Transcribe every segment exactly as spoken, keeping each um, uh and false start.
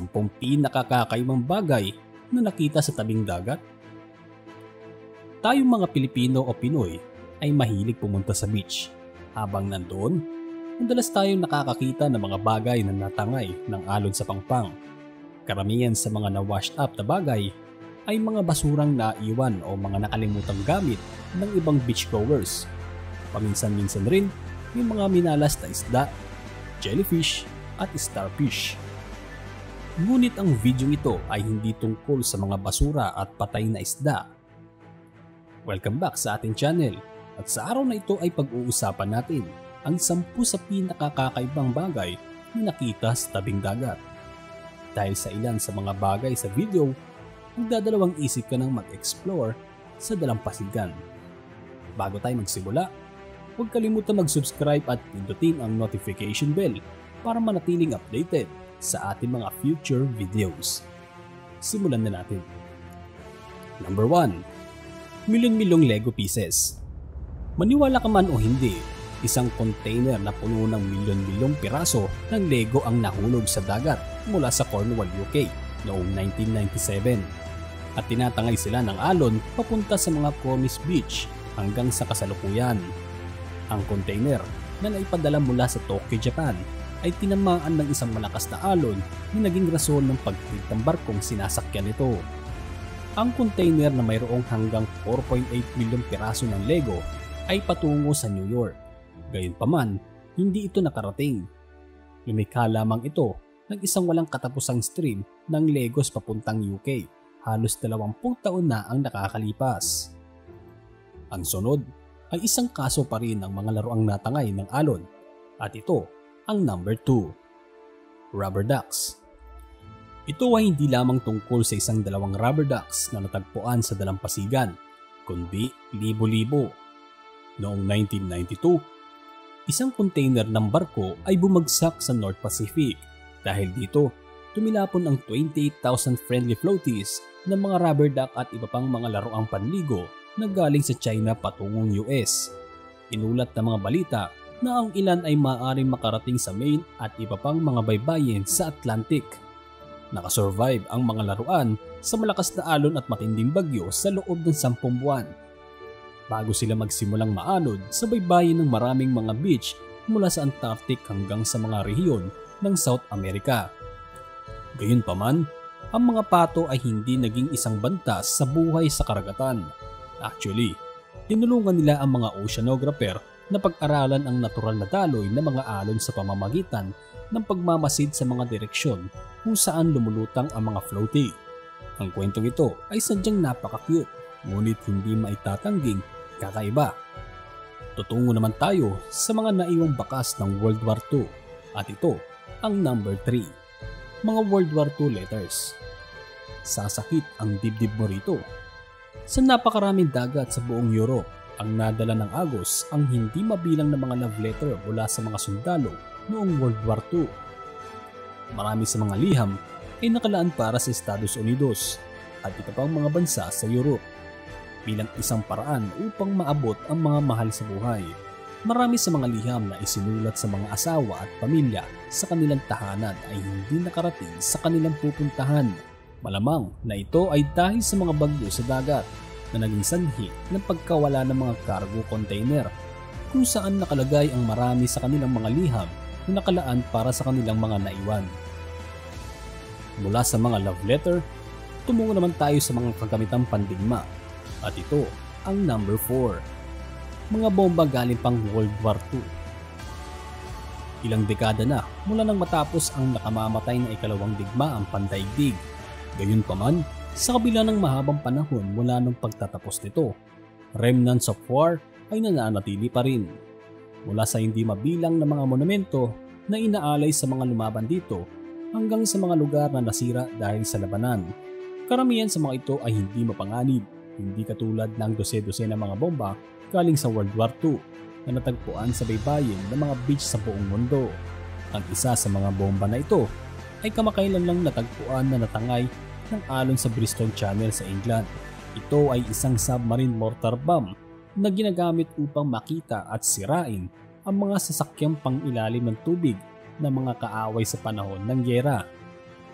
sampung pinakakakaibang bagay na nakita sa tabing dagat? Tayong mga Pilipino o Pinoy ay mahilig pumunta sa beach. Habang nandoon, madalas tayong nakakakita ng mga bagay na natangay ng alon sa pangpang. Karamihan sa mga na-washed up na bagay ay mga basurang naiwan o mga nakalimutang gamit ng ibang beachgoers. Paminsan-minsan rin may mga minalas na isda, jellyfish at starfish. Ngunit ang video ito ay hindi tungkol sa mga basura at patay na isda. Welcome back sa ating channel, at sa araw na ito ay pag-uusapan natin ang sampu sa pinakakakaibang bagay na nakita sa tabing dagat. Dahil sa ilan sa mga bagay sa video, magdadalawang isip ka nang mag-explore sa dalampasigan. Bago tayo magsimula, huwag kalimutan mag-subscribe at pindutin ang notification bell para manatiling updated sa ating mga future videos. Simulan na natin. Number one. Milyon-milyong Lego pieces. Maniwala ka man o hindi, isang container na puno ng milyon-milyong piraso ng Lego ang nahulog sa dagat mula sa Cornwall, U K noong nineteen ninety-seven. At tinatangay sila ng alon papunta sa mga Cornish Beach hanggang sa kasalukuyan. Ang container na naipadala mula sa Tokyo, Japan ay tinamaan ng isang malakas na alon na naging rason ng pagtid ng barkong sinasakyan nito. Ang container na mayroong hanggang four point eight milyong piraso ng Lego ay patungo sa New York. Gayunpaman, hindi ito nakarating. Lumikha lamang ito ng isang walang katapusang stream ng Legos papuntang U K. Halos dalawampung taon na ang nakakalipas. Ang sunod ay isang kaso pa rin ng mga laruang natangay ng alon, at ito ang number two. Rubber ducks. Ito ay hindi lamang tungkol sa isang dalawang rubber ducks na natagpuan sa dalampasigan, kundi libo-libo. Noong nineteen ninety-two, isang container ng barko ay bumagsak sa North Pacific. Dahil dito, tumilapon ang twenty-eight thousand friendly floaties ng mga rubber duck at iba pang mga laruang panligo na galing sa China patungong U S. Inulat ng mga balita na ang ilan ay maaaring makarating sa Maine at iba pang mga baybayin sa Atlantic. Nakasurvive ang mga laruan sa malakas na alon at matinding bagyo sa loob ng sampung buwan, bago sila magsimulang maanod sa baybayin ng maraming mga beach mula sa Antarctic hanggang sa mga rehiyon ng South America. Gayunpaman, ang mga pato ay hindi naging isang banta sa buhay sa karagatan. Actually, tinulungan nila ang mga oceanographer na pag-aralan ang natural na daloy ng mga alon sa pamamagitan ng pagmamasid sa mga direksyon kung saan lumulutang ang mga floaty. Ang kwentong ito ay sadyang napaka-cute, ngunit hindi maitatangging kakaiba. Tutungo naman tayo sa mga naiwang bakas ng World War Two, at ito ang number three. Mga World War Two letters. Sasakit ang dibdib mo rito. Sa napakaraming dagat sa buong Europe, ang nadala ng Agos ang hindi mabilang na mga love letter mula sa mga sundalo noong World War Two. Marami sa mga liham ay nakalaan para sa Estados Unidos at iba pang mga bansa sa Europe bilang isang paraan upang maabot ang mga mahal sa buhay. Marami sa mga liham na isinulat sa mga asawa at pamilya sa kanilang tahanan ay hindi nakarating sa kanilang pupuntahan. Malamang na ito ay dahil sa mga bagyo sa dagat na naging sanhi ng pagkawala ng mga cargo container kung saan nakalagay ang marami sa kanilang mga liham na nakalaan para sa kanilang mga naiwan. Mula sa mga love letter, tumungo naman tayo sa mga kagamitang pandigma, at ito ang number four. Mga bomba galing pang World War Two. Ilang dekada na mula nang matapos ang nakamamatay na ikalawang digmaang pandaigdig. Gayunpaman, sa kabila ng mahabang panahon mula nung pagtatapos nito, remnants of war ay nananatili pa rin. Mula sa hindi mabilang na mga monumento na inaalay sa mga lumaban dito hanggang sa mga lugar na nasira dahil sa labanan. Karamihan sa mga ito ay hindi mapanganib, hindi katulad ng dose-dose na mga bomba galing sa World War Two na natagpuan sa baybayin ng mga beach sa buong mundo. Ang isa sa mga bomba na ito ay kamakailan lang natagpuan na natangay ng alon sa Bristol Channel sa England. Ito ay isang submarine mortar bomb na ginagamit upang makita at sirain ang mga sasakyang pangilalim ng tubig ng mga kaaway sa panahon ng gyera.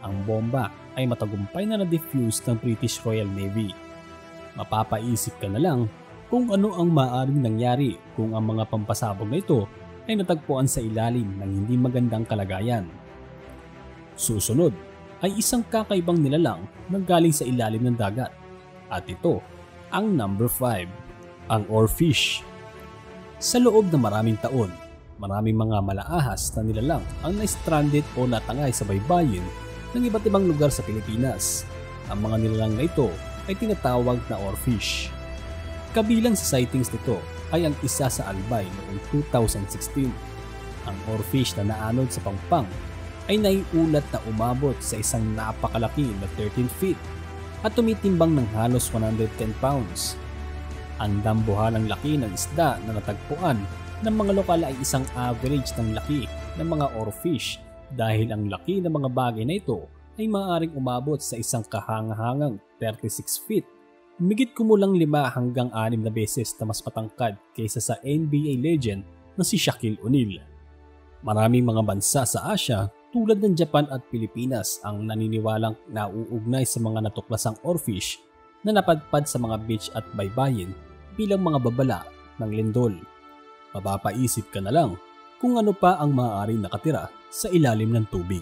Ang bomba ay matagumpay na na-defuse ng British Royal Navy. Mapapaisip ka na lang kung ano ang maaaring nangyari kung ang mga pampasabog na ito ay natagpuan sa ilalim ng hindi magandang kalagayan. Susunod ay isang kakaibang nilalang na galing sa ilalim ng dagat. At ito ang number five, ang oarfish. Sa loob ng maraming taon, maraming mga malaahas na nilalang ang na-stranded o natangay sa baybayin ng iba't ibang lugar sa Pilipinas. Ang mga nilalang na ito ay tinatawag na oarfish. Kabilang sa sightings nito ay ang isa sa Albay noong two thousand sixteen. Ang oarfish na naanod sa Pampang ay naiulat na umabot sa isang napakalaki na thirteen feet at tumitimbang ng halos one hundred ten pounds. Ang dambuhalang laki ng isda na natagpuan ng mga lokal ay isang average ng laki ng mga oarfish dahil ang laki ng mga bagay na ito ay maaaring umabot sa isang kahangahangang thirty-six feet. Migit kumulang lima hanggang anim na beses na mas matangkad kaysa sa N B A legend na si Shaquille O'Neal. Maraming mga bansa sa Asia tulad ng Japan at Pilipinas ang naniniwalang nauugnay sa mga natuklasang oarfish na napadpad sa mga beach at baybayin bilang mga babala ng lindol. Mapapaisip ka na lang kung ano pa ang maaaring nakatira sa ilalim ng tubig.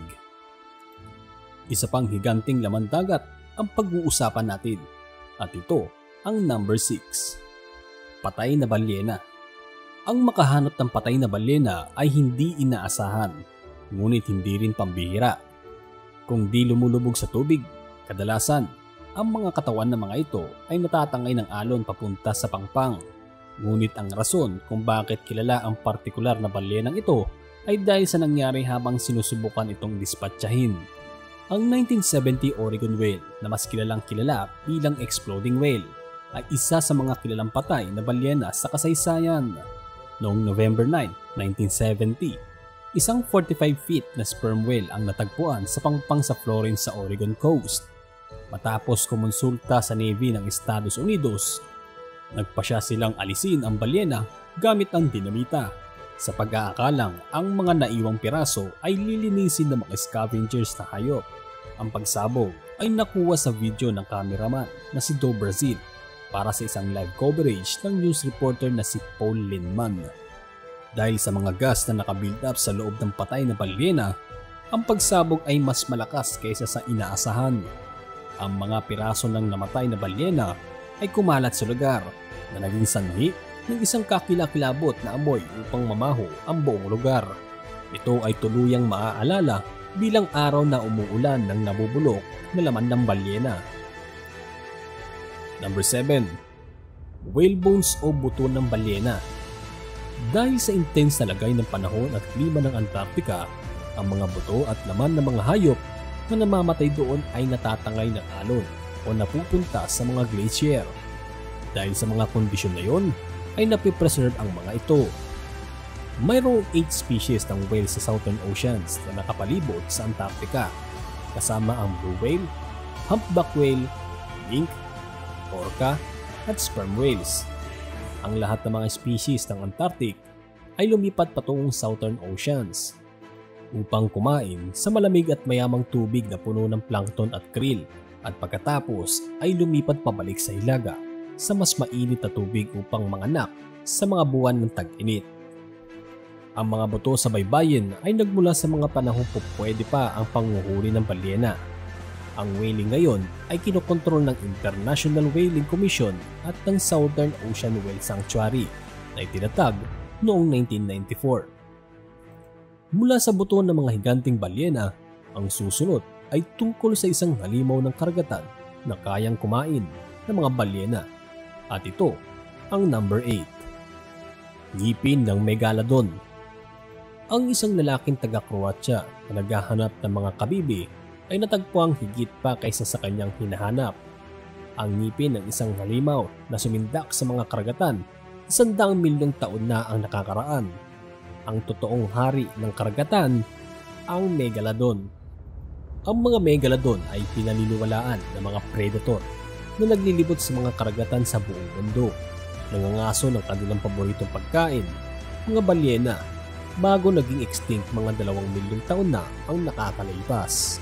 Isa pang higanting laman dagat ang pag-uusapan natin at ito ang number six, patay na balyena. Ang makahanap ng patay na balyena ay hindi inaasahan, ngunit hindi rin pambihira. Kung di lumulubog sa tubig, kadalasan ang mga katawan ng mga ito ay natatangay ng alon papunta sa pangpang. Ngunit ang rason kung bakit kilala ang partikular na balyenang ito ay dahil sa nangyari habang sinusubukan itong dispatchahin. Ang nineteen seventy Oregon whale na mas kilalang kilala bilang exploding whale ay isa sa mga kilalang patay na balyena sa kasaysayan. Noong November nine, nineteen seventy, isang forty-five feet na sperm whale ang natagpuan sa pangpang sa Florence sa Oregon coast. Matapos kumonsulta sa Navy ng Estados Unidos, nagpasya silang alisin ang balyena gamit ang dinamita sa pag-aakalang ang mga naiwang piraso ay lilinisin ng mga scavengers na hayop. Ang pagsabog ay nakuha sa video ng cameraman na si Do Brazil para sa isang live coverage ng news reporter na si Paul Linman. Dahil sa mga gas na nakabuild up sa loob ng patay na balyena, ang pagsabog ay mas malakas kaysa sa inaasahan. Ang mga piraso ng namatay na balyena ay kumalat sa lugar na naging sanhi ng isang kakilakilabot na amoy upang mamaho ang buong lugar. Ito ay tuluyang maaalala bilang araw na umuulan ng nabubulok na laman ng balyena. Number seven. Whale bones o buto ng balyena. Dahil sa intense na lagay ng panahon at klima ng Antarctica, ang mga buto at laman ng mga hayop na namamatay doon ay natatangay ng alon o napupunta sa mga glacier. Dahil sa mga kondisyon na yon, ay napipreserve ang mga ito. Mayroong eight species ng whale sa Southern Oceans na nakapalibot sa Antarctica, kasama ang blue whale, humpback whale, mink, orca, at sperm whales. Ang lahat ng mga species ng Antarctic ay lumipat patungong Southern Oceans upang kumain sa malamig at mayamang tubig na puno ng plankton at krill, at pagkatapos ay lumipat pabalik sa hilaga sa mas mainit na tubig upang manganak sa mga buwan ng tag-init. Ang mga buto sa baybayin ay nagmula sa mga panahong pupwede pa ang panguhuli ng balyena. Ang whaling ngayon ay kinokontrol ng International Whaling Commission at ng Southern Ocean Whale Sanctuary na itinatag noong nineteen ninety-four. Mula sa buto ng mga higanting balyena, ang susunod ay tungkol sa isang halimaw ng karagatan na kayang kumain ng mga balyena. At ito ang number eight. Ngipin ng Megalodon. Ang isang lalaking taga-Croatia na naghahanap ng mga kabibi ay natagpuang higit pa kaysa sa kanyang hinahanap. Ang ngipin ng isang halimaw na sumindak sa mga karagatan, isandaang milyong taon na ang nakakaraan. Ang totoong hari ng karagatan, ang Megalodon. Ang mga Megalodon ay pinaniniwalaan ng mga predator na naglilibot sa mga karagatan sa buong mundo. Nangangaso ng kanilang paboritong pagkain, mga balyena, bago naging extinct mga dalawang milyong taon na ang nakakalipas.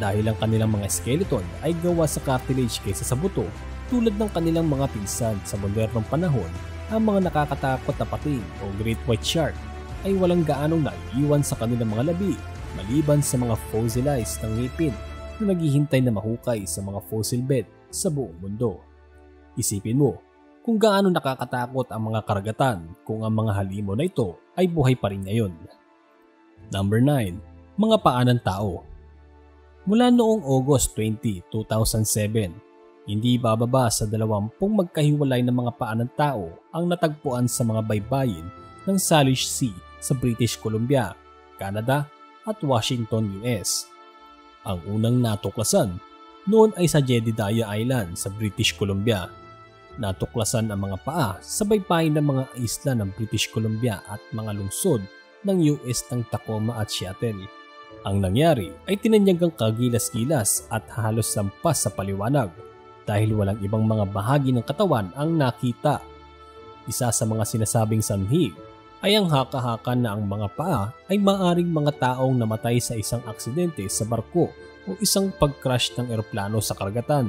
dahil ang kanilang mga skeleton ay gawa sa cartilage kaysa sa buto. Tulad ng kanilang mga pinsan sa modernong panahon, ang mga nakakatakot na pating o great white shark ay walang gaanong naiiwan sa kanilang mga labi maliban sa mga fossilized ng ngipin na naghihintay na mahukay sa mga fossil bed sa buong mundo. Isipin mo kung gaano nakakatakot ang mga karagatan kung ang mga halimo na ito ay buhay pa rin ngayon. Number nine. Mga paa ng tao. Mula noong August twentieth, two thousand seven, hindi bababa sa dalawampung magkahiwalay na mga paa ng tao ang natagpuan sa mga baybayin ng Salish Sea sa British Columbia, Canada at Washington, U S. Ang unang natuklasan noon ay sa Jedediah Island sa British Columbia. Natuklasan ang mga paa sa baybayin ng mga isla ng British Columbia at mga lungsod ng U S ng Tacoma at Seattle. Ang nangyari ay tinanyagang kagilas-gilas at halos lampas sa paliwanag dahil walang ibang mga bahagi ng katawan ang nakita. Isa sa mga sinasabing sanhi ay ang haka-haka na ang mga paa ay maaring mga taong namatay sa isang aksidente sa barko o isang pag-crash ng eroplano sa karagatan.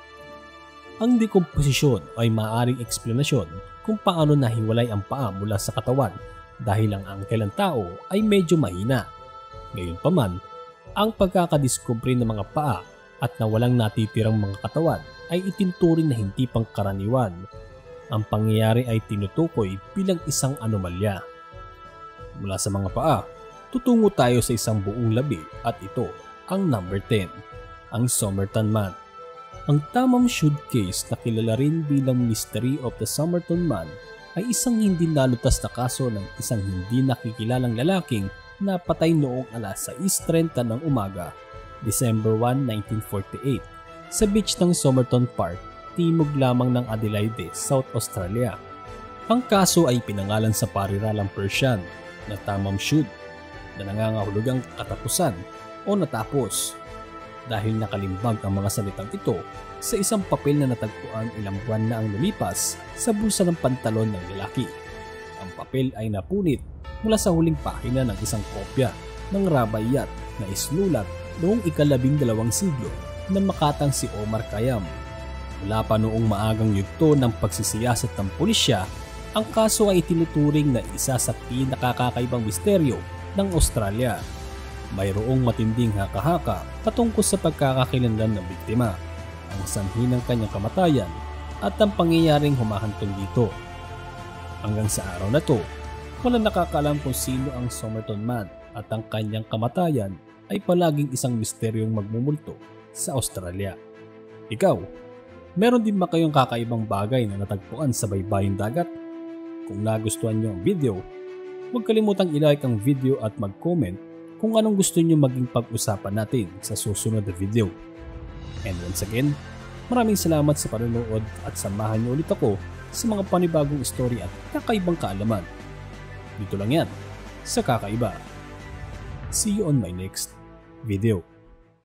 Ang dekomposisyon ay maaaring eksplanasyon kung paano nahiwalay ang paa mula sa katawan dahil ang angkel ng tao ay medyo mahina. Gayunpaman, ang pagkakadiskubre ng mga paa at na walang natitirang mga katawan ay itinturing na hindi pangkaraniwan. Ang pangyayari ay tinutukoy bilang isang anomalya. Mula sa mga paa, tutungo tayo sa isang buong labi at ito ang number ten, ang Somerton Man. Ang tamang shoot case na kilala rin bilang Mystery of the Somerton Man ay isang hindi nalutas na kaso ng isang hindi nakikilalang lalaking napatay noong alas sais trenta ng umaga, December first, nineteen forty-eight, sa beach ng Somerton Park, timog lamang ng Adelaide, South Australia. Ang kaso ay pinangalan sa pariralang Persian na tamam shud na nangangahulugang katapusan o natapos dahil nakalimbag ang mga salitang ito sa isang papel na natagpuan ilang buwan na ang lumipas sa bulsa ng pantalon ng lalaki. Ang papel ay napunit mula sa huling pahina ng isang kopya ng Rabayat na isnulat noong ikalabing dalawang siglo na makatang si Omar Khayyam. Mula pa noong maagang yugto ng pagsisiyasat ng pulisya, ang kaso ay itinuturing na isa sa pinakakakaibang misteryo ng Australia. Mayroong matinding haka-haka patungkol sa pagkakakilanlan ng biktima, ang sanhi ng kanyang kamatayan at ang pangyayaring humahantong dito. Hanggang sa araw na to, walang nakakaalam kung sino ang Somerton Man at ang kanyang kamatayan ay palaging isang misteryong magmumulto sa Australia. Ikaw, meron din ba kayong kakaibang bagay na natagpuan sa baybaying dagat? Kung nagustuhan niyo ang video, huwag kalimutang i-like ang video at mag-comment kung anong gusto niyo maging pag-usapan natin sa susunod na video. And once again, maraming salamat sa panonood at samahan niyo ulit ako sa mga panibagong story at kakaibang kaalaman. Dito lang yan, sa Kakaiba. See you on my next video.